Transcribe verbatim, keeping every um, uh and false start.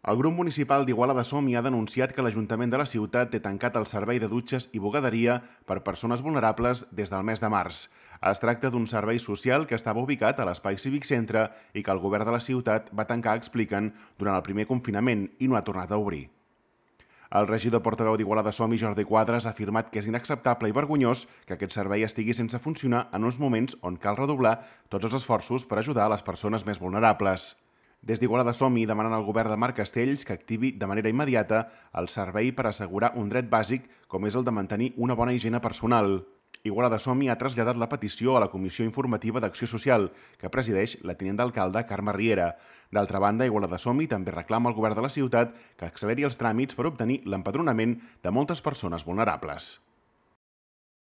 El grup municipal d'Igualada Som-hi ha denunciat que l'Ajuntament de la ciutat té tancat el servei de dutxes i bugaderia per persones vulnerables des del mes de març. Es tracta d'un servei social que estava ubicat a l'Espai Cívic Centre i que el govern de la ciutat va tancar, expliquen, durant el primer confinament i no ha tornat a obrir. El regidor portaveu d'Igualada Som-hi, Jordi Quadras, ha afirmat que és inacceptable i vergonyós que aquest servei estigui sense funcionar en uns moments on cal redoblar tots els esforços per ajudar a les persones més vulnerables. Des d'Igualada Som-hi demanen al govern de Marc Castells que activi de manera immediata el servei per assegurar un dret bàsic com és el de mantenir una bona higiene personal. Igualada Som-hi ha traslladat la petició a la Comissió Informativa d'Acció Social, que presideix la tinent d'alcalde Carme Riera. D'altra banda, Igualada Som-hi també reclama al govern de la ciutat que acceleri els tràmits per obtenir l'empadronament de moltes persones vulnerables.